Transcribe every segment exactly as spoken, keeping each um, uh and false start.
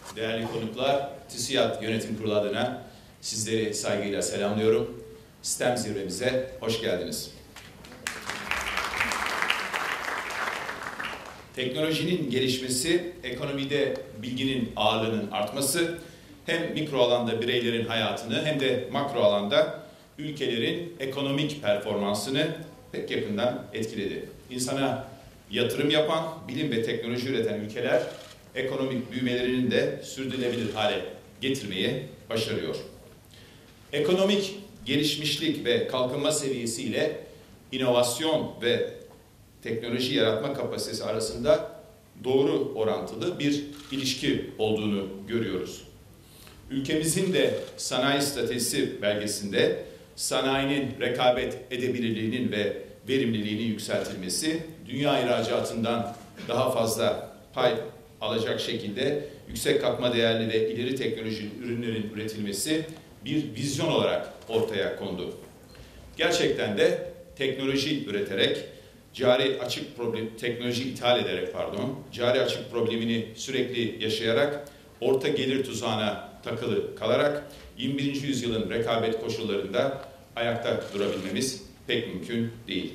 değerli konuklar, TÜSİAD Yönetim Kurulu adına sizleri saygıyla selamlıyorum. STEM zirvemize hoş geldiniz. Teknolojinin gelişmesi, ekonomide bilginin ağırlığının artması hem mikro alanda bireylerin hayatını hem de makro alanda ülkelerin ekonomik performansını pek yakından etkiledi. İnsana yatırım yapan, bilim ve teknoloji üreten ülkeler ekonomik büyümelerinin de sürdürülebilir hale getirmeyi başarıyor. Ekonomik gelişmişlik ve kalkınma seviyesiyle inovasyon ve teknoloji yaratma kapasitesi arasında doğru orantılı bir ilişki olduğunu görüyoruz. Ülkemizin de sanayi stratejisi belgesinde sanayinin rekabet edebilirliğinin ve verimliliğinin yükseltilmesi, dünya ihracatından daha fazla pay alacak şekilde yüksek katma değerli ve ileri teknolojili ürünlerin üretilmesi bir vizyon olarak ortaya kondu. Gerçekten de teknoloji üreterek, cari açık problem, teknoloji ithal ederek pardon, cari açık problemini sürekli yaşayarak, orta gelir tuzağına takılı kalarak yirmi birinci yüzyılın rekabet koşullarında ayakta durabilmemiz pek mümkün değil.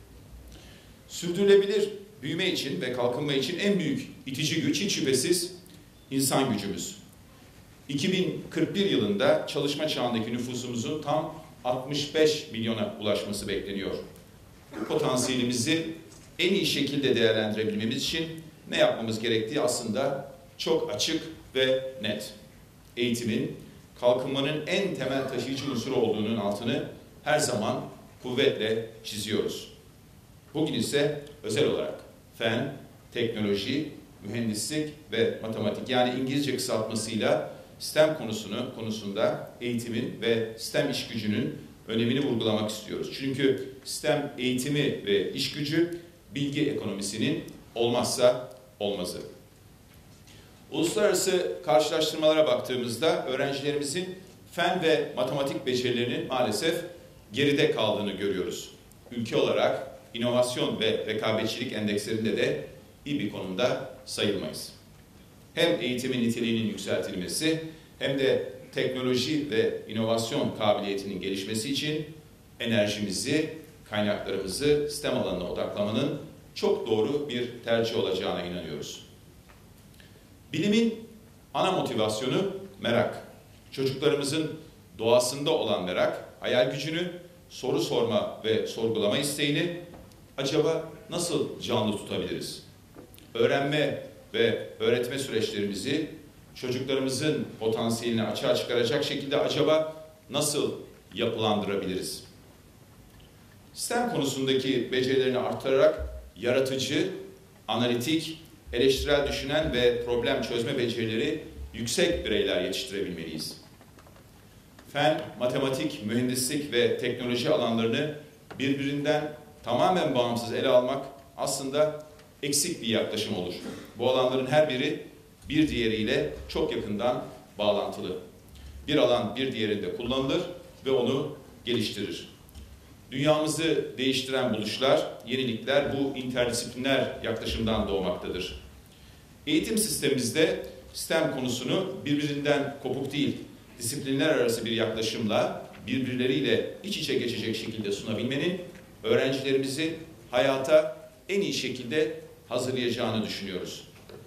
Sürdürülebilir büyüme için ve kalkınma için en büyük itici güç hiç şüphesiz insan gücümüz. iki bin kırk bir yılında çalışma çağındaki nüfusumuzun tam altmış beş milyona ulaşması bekleniyor. Bu potansiyelimizi en iyi şekilde değerlendirebilmemiz için ne yapmamız gerektiği aslında çok açık ve net. Eğitimin, kalkınmanın en temel taşıyıcı unsuru olduğunun altını her zaman kuvvetle çiziyoruz. Bugün ise özel olarak fen, teknoloji, mühendislik ve matematik, yani İngilizce kısaltmasıyla STEM konusunu konusunda eğitimin ve STEM iş gücünün önemini vurgulamak istiyoruz. Çünkü STEM eğitimi ve iş gücü bilgi ekonomisinin olmazsa olmazı. Uluslararası karşılaştırmalara baktığımızda öğrencilerimizin fen ve matematik becerilerinin maalesef geride kaldığını görüyoruz. Ülke olarak inovasyon ve rekabetçilik endekslerinde de iyi bir konumda sayılmayız. Hem eğitimin niteliğinin yükseltilmesi hem de teknoloji ve inovasyon kabiliyetinin gelişmesi için enerjimizi, kaynaklarımızı STEM alanına odaklamanın çok doğru bir tercih olacağına inanıyoruz. Bilimin ana motivasyonu merak. Çocuklarımızın doğasında olan merak, hayal gücünü, soru sorma ve sorgulama isteğini acaba nasıl canlı tutabiliriz? Öğrenme ve öğretme süreçlerimizi çocuklarımızın potansiyelini açığa çıkaracak şekilde acaba nasıl yapılandırabiliriz? STEM konusundaki becerilerini artırarak yaratıcı, analitik, eleştirel düşünen ve problem çözme becerileri yüksek bireyler yetiştirebilmeliyiz. Fen, matematik, mühendislik ve teknoloji alanlarını birbirinden tamamen bağımsız ele almak aslında eksik bir yaklaşım olur. Bu alanların her biri bir diğeriyle çok yakından bağlantılı. Bir alan bir diğerinde kullanılır ve onu geliştirir. Dünyamızı değiştiren buluşlar, yenilikler bu interdisipliner yaklaşımdan doğmaktadır. Eğitim sistemimizde STEM konusunu birbirinden kopuk değil, disiplinler arası bir yaklaşımla birbirleriyle iç içe geçecek şekilde sunabilmenin öğrencilerimizi hayata en iyi şekilde hazırlayacağını düşünüyoruz.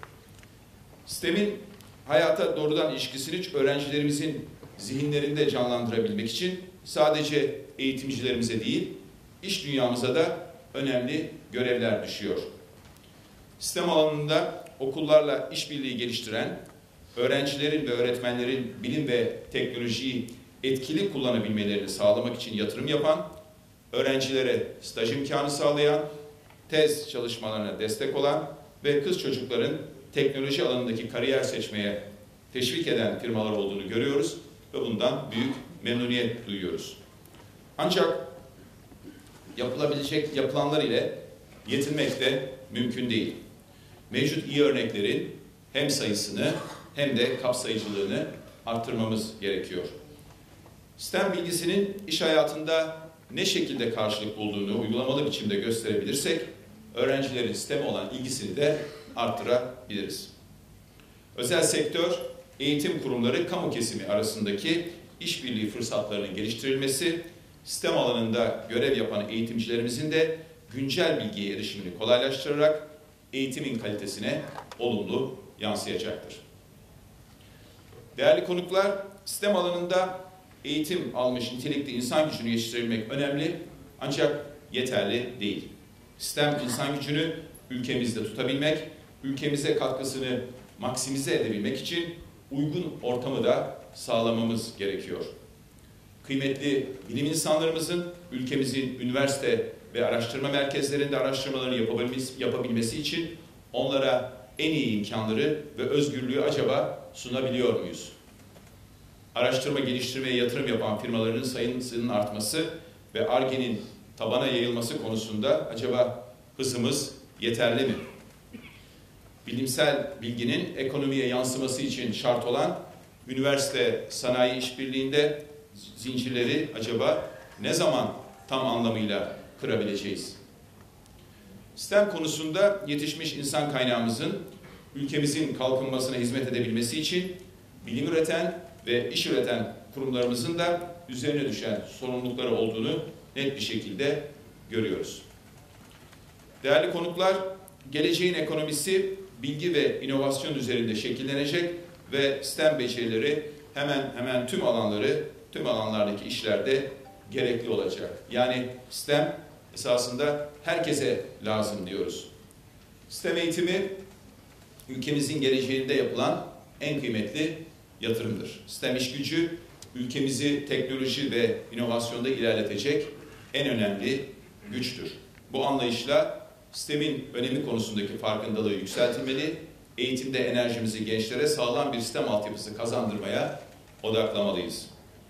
STEM'in hayata doğrudan ilişkisini öğrencilerimizin zihinlerinde canlandırabilmek için sadece eğitimcilerimize değil, iş dünyamıza da önemli görevler düşüyor. STEM alanında okullarla işbirliği geliştiren, öğrencilerin ve öğretmenlerin bilim ve teknolojiyi etkili kullanabilmelerini sağlamak için yatırım yapan, öğrencilere staj imkanı sağlayan, tez çalışmalarına destek olan ve kız çocukların teknoloji alanındaki kariyer seçmeye teşvik eden firmalar olduğunu görüyoruz ve bundan büyük memnuniyet duyuyoruz. Ancak yapılabilecek yapılanlar ile yetinmek de mümkün değil. Mevcut iyi örneklerin hem sayısını hem de kapsayıcılığını arttırmamız gerekiyor. STEM bilgisinin iş hayatında ne şekilde karşılık bulduğunu uygulamalı biçimde gösterebilirsek, öğrencilerin STEM'e olan ilgisini de arttırabiliriz. Özel sektör eğitim kurumları kamu kesimi arasındaki işbirliği fırsatlarının geliştirilmesi, STEM alanında görev yapan eğitimcilerimizin de güncel bilgiye erişimini kolaylaştırarak eğitimin kalitesine olumlu yansıyacaktır. Değerli konuklar, STEM alanında eğitim almış nitelikli insan gücünü yetiştirebilmek önemli ancak yeterli değil. STEM insan gücünü ülkemizde tutabilmek, ülkemize katkısını maksimize edebilmek için uygun ortamı da sağlamamız gerekiyor. Kıymetli bilim insanlarımızın ülkemizin üniversite ve araştırma merkezlerinde araştırmalarını yapabilmesi, yapabilmesi için onlara en iyi imkanları ve özgürlüğü acaba sunabiliyor muyuz? Araştırma geliştirmeye yatırım yapan firmaların sayısının artması ve Ar-Ge'nin tabana yayılması konusunda acaba hızımız yeterli mi? Bilimsel bilginin ekonomiye yansıması için şart olan üniversite sanayi işbirliğinde zincirleri acaba ne zaman tam anlamıyla kırabileceğiz? STEM konusunda yetişmiş insan kaynağımızın ülkemizin kalkınmasına hizmet edebilmesi için bilim üreten ve iş üreten kurumlarımızın da üzerine düşen sorumlulukları olduğunu net bir şekilde görüyoruz. Değerli konuklar, geleceğin ekonomisi bilgi ve inovasyon üzerinde şekillenecek ve STEM becerileri hemen hemen tüm alanları, tüm alanlardaki işlerde gerekli olacak. Yani STEM esasında herkese lazım diyoruz. STEM eğitimi ülkemizin geleceğinde yapılan en kıymetli yatırımdır. STEM iş gücü ülkemizi teknoloji ve inovasyonda ilerletecek en önemli güçtür. Bu anlayışla STEM'in önemi konusundaki farkındalığı yükseltilmeli, eğitimde enerjimizi gençlere sağlam bir STEM altyapısı kazandırmaya odaklamalıyız.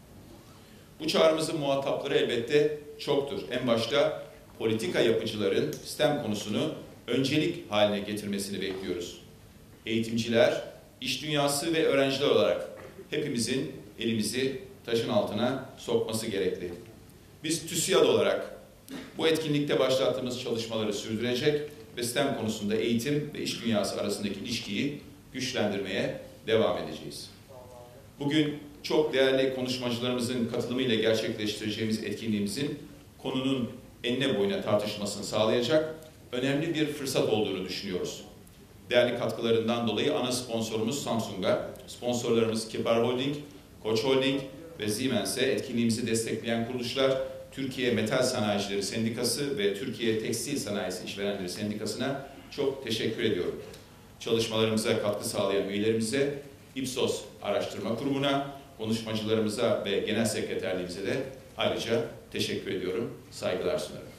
Bu çağrımızın muhatapları elbette çoktur. En başta politika yapıcıların STEM konusunu öncelik haline getirmesini bekliyoruz. Eğitimciler, iş dünyası ve öğrenciler olarak hepimizin elimizi taşın altına sokması gerekli. Biz TÜSİAD olarak bu etkinlikte başlattığımız çalışmaları sürdürecek ve STEM konusunda eğitim ve iş dünyası arasındaki ilişkiyi güçlendirmeye devam edeceğiz. Bugün çok değerli konuşmacılarımızın katılımıyla gerçekleştireceğimiz etkinliğimizin konunun enine boyuna tartışmasını sağlayacak önemli bir fırsat olduğunu düşünüyoruz. Değerli katkılarından dolayı ana sponsorumuz Samsung'a, sponsorlarımız Kipar Holding, Koç Holding ve Siemens'e, etkinliğimizi destekleyen kuruluşlar Türkiye Metal Sanayicileri Sendikası ve Türkiye Tekstil Sanayisi İşverenleri Sendikası'na çok teşekkür ediyorum. Çalışmalarımıza katkı sağlayan üyelerimize, İPSOS Araştırma Kurumu'na, konuşmacılarımıza ve Genel Sekreterliğimize de ayrıca teşekkür ediyorum, saygılar sunarım.